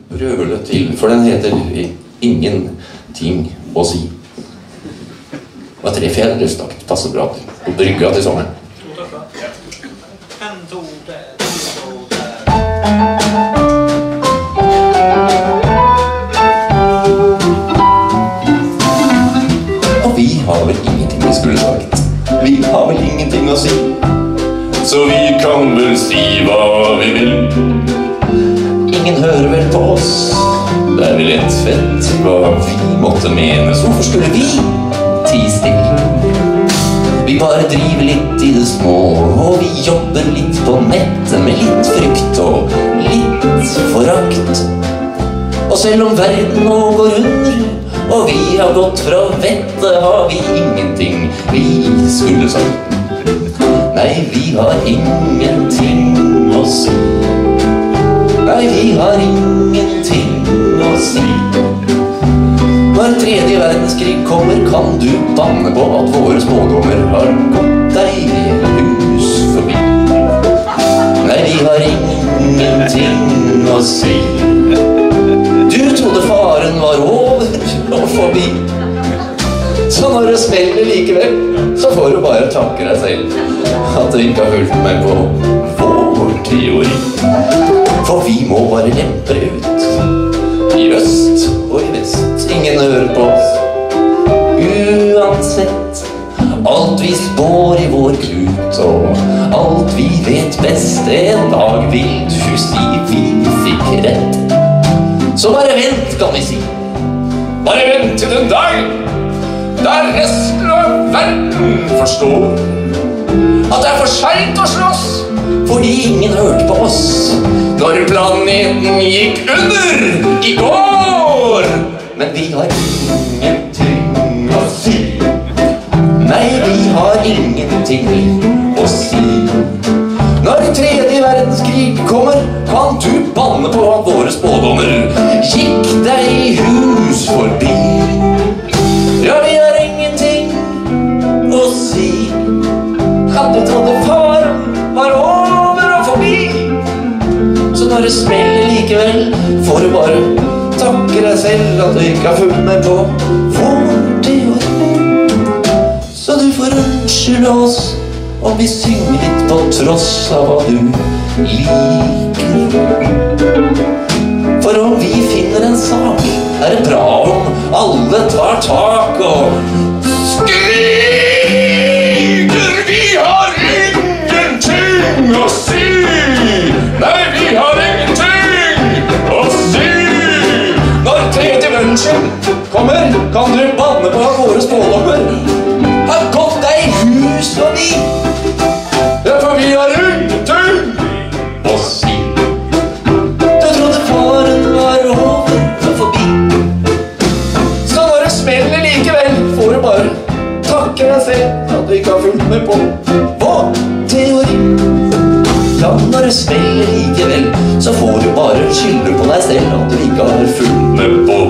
brøle til, for den heter Ingenting å si. Det var 3 fjellerstakt, passer bra til. Og brygga til sommeren. Og vi har vel ingenting vi skulle sagt. Vi har vel ingenting å si. Så vi kan vel si hva vi vil. Ingen hører vel på oss. Det er vel et fett hva vi måtte mene. Så hvorfor skulle vi tie stille? Vi bare driver litt i det små, og vi jobber litt på nettet med litt frykt og litt forakt. Og selv om verden nå går under, og vi har gått fra vettet, har vi ingenting vi skulle sagt. Nei, vi har ingenting å si. Nei, vi har ingenting å si. Når 3. verdenskrig kommer, kan du banne på at våre spådommer har gått deg hus forbi. Nei, vi har ingenting å si. Du trodde faren var over og forbi. Så når det smeller likevel, så får du bare takke deg selv at du ikke har fulgt meg på vår teori. For vi må bare lempe ut i øst og i vest. Ingen hører på oss. Uansett alt vi spår i vår klut, og alt vi vet best, en dag vil du si vi fikk rett. Så bare vent, kan vi si. Bare vent til den dag der resten av verden forstår at det er for sent å slåss, fordi ingen hørte på oss når planeten gikk under i går. Men vi har ingenting å si. Nei, vi har ingenting å si. Når 3. verdenskrig kommer, kan du banne på at våre spådommer gikk deg hus forbi. Ja, vi har ingenting å si. At du trodde faren var over og forbi. Så når det smeller likevel, får du bare takke deg selv at du ikke har fulgt med på vår teori. Så du får unnskylde oss om vi synger litt på tross av hva du liker. For om vi finner en sak, er det bra om alle tar tak og skriker. Vi har ingenting å si. Nei, vi har ingenting å si. Når 3. verdenskrig kommer, kan du banne på at våre spådommer har gått deg hus forbi. Ja, for vi har ingenting å si. Du trodde faren var over og forbi. Så når det smeller likevel, får du bare takke deg selv at du ikke har fulgt med på vår teori. Ja, når det smeller likevel, så får du bare skylde på deg selv at du ikke har fulgt med på